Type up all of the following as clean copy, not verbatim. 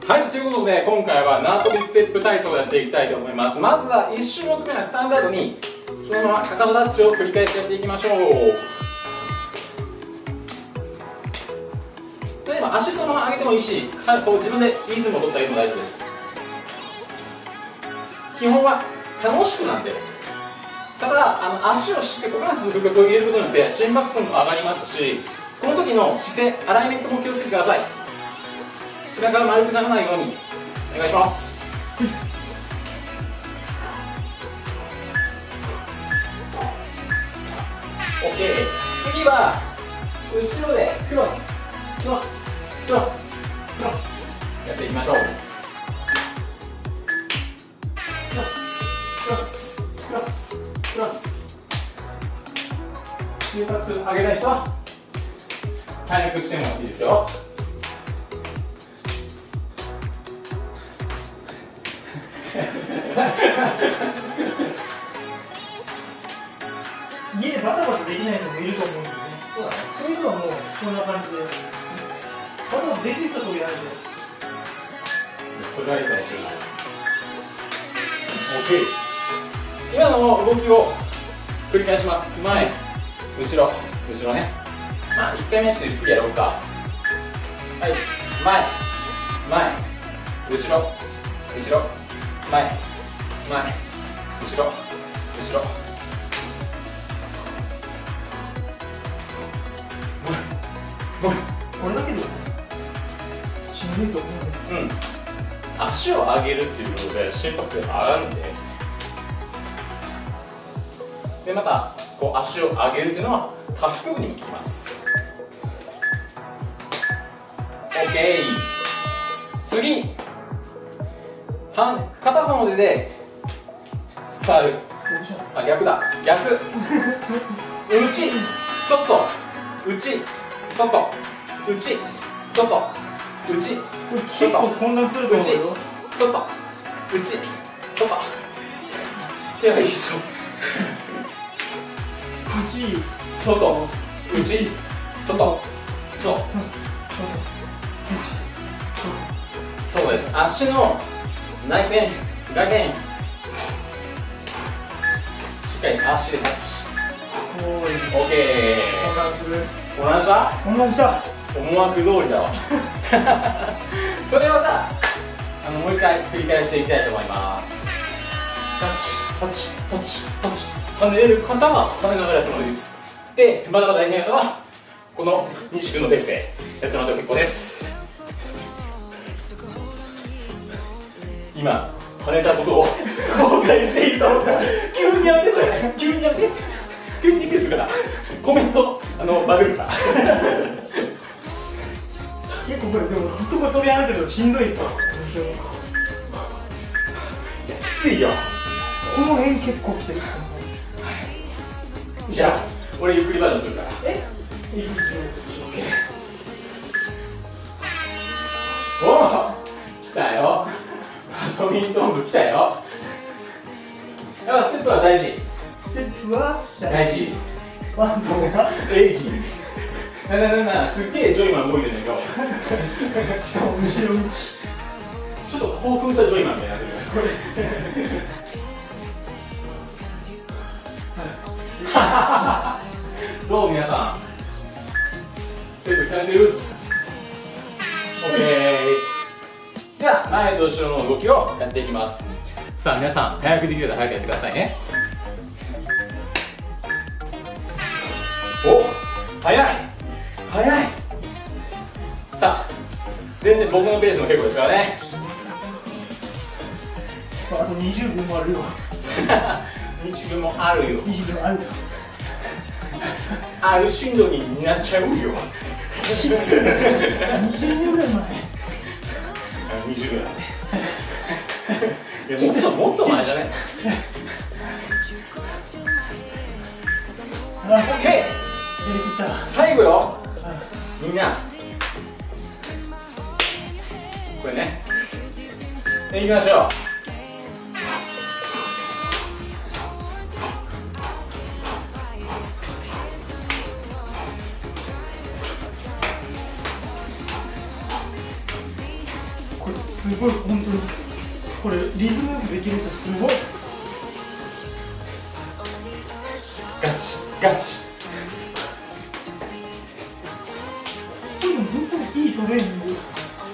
はい、ということで今回は縄跳びステップ体操をやっていきたいと思います。まずは1種目目はスタンダードにそのままかかとタッチを繰り返しやっていきましょう。例えば足そのまま上げてもいいし、こう自分でリズムを取ったりも大丈夫です。基本は楽しくなんで、ただ足をしっかり股関節の腹筋を入れることによって心拍数も上がりますし、この時の姿勢、アライメントも気をつけてください。背中が丸くならないようにお願いします。OK。次は後ろでクロスクロスクロスクロスやっていきましょう。クロスクロスクロス。心拍数上げたい人は体力してもらっていいですよ。 家でバタバタできない人もいると思うんでね。 そうだね。 そういう人はもうこんな感じでバタバタできる人とやるんで、 それはいいかもしれない。OK。今の動きを繰り返します。前、後ろ、後ろね。まあ1回目ちょっとゆっくりやろうか。はい、前、前、後ろ、後ろ、前、前、後ろ、後ろ。 これだけでしんどいと思うね。 うん。足を上げるっていうことで心拍数が上がるんで。で、また、こう足を上げるっていうのは下腹部にも効きます。OK。次。片方の手で触る。あ、逆だ。逆。内、外、内、外、内、外、内、 これ結構混乱すると思うよ。 外、内、外。手は一緒。 内、 外、内、外、そう。そうです。足の内旋、外旋。しっかり足でタッチ。 おーい。 OK。 混乱する。 混乱した？ 混乱した。 思惑通りだわ。それをじゃあ、もう一回繰り返していきたいと思います。タッチ、タッチ、タッチ、タッチ。跳ねれる方は跳ねながらやってもらっていいです。で、バタバタできない方はこの西君のペースでやってもらっても結構です。今跳ねたことを後悔していると思ったら急にやめて、それ急にやめて、急にリクエストするからコメントバグるから。 結構これでもずっとこれ飛び上がってるとしんどいっすよ。 いや、きついよ。 この辺結構きてる。 じゃあ俺ゆっくりバージョンするから。 いいですよ。 おお、来たよ。バドミントン部来たよ。やっぱステップは大事。 ステップは大事。 ワンドがエイジー。すっげえジョイマン動いてるんだけど。 しかも後ろにちょっと興奮したジョイマンみたいになってる。これ。どう皆さん。ステップ鍛えてる？ OK。では前と後ろの動きをやっていきます。さあ皆さん早くできると早くやってくださいね。お、早い早い。さあ全然僕のペースも結構ですからね。 あと20分もあるよ。 20分もあるよ。 20分あるよ。 ある進路になっちゃうよ。 きつい。20年ぐらい前。 20ぐらい。いやもっと前じゃない。 オッケー。やりき OK。 った。 最後よ。みんな。これね。いきましょう。 これすすごい本当にこれリズムよくできるとすごい。 ガチガチ。 本当にいいトレーニング。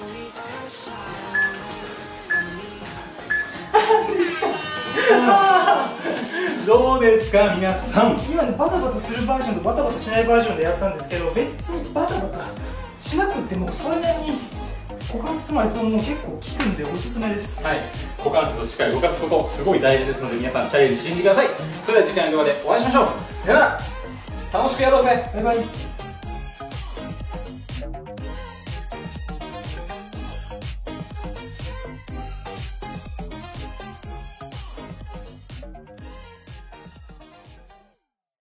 どうですか皆さん。 今ねバタバタするバージョンとバタバタしないバージョンでやったんですけど、別にバタバタしなくてもそれなりに股関節周りとも結構効くんでおすすめです。 はい、股関節をしっかり動かすことすごい大事ですので、皆さんチャレンジしてみてください。それでは次回の動画でお会いしましょう。さよなら。楽しくやろうぜ。 バイバイ。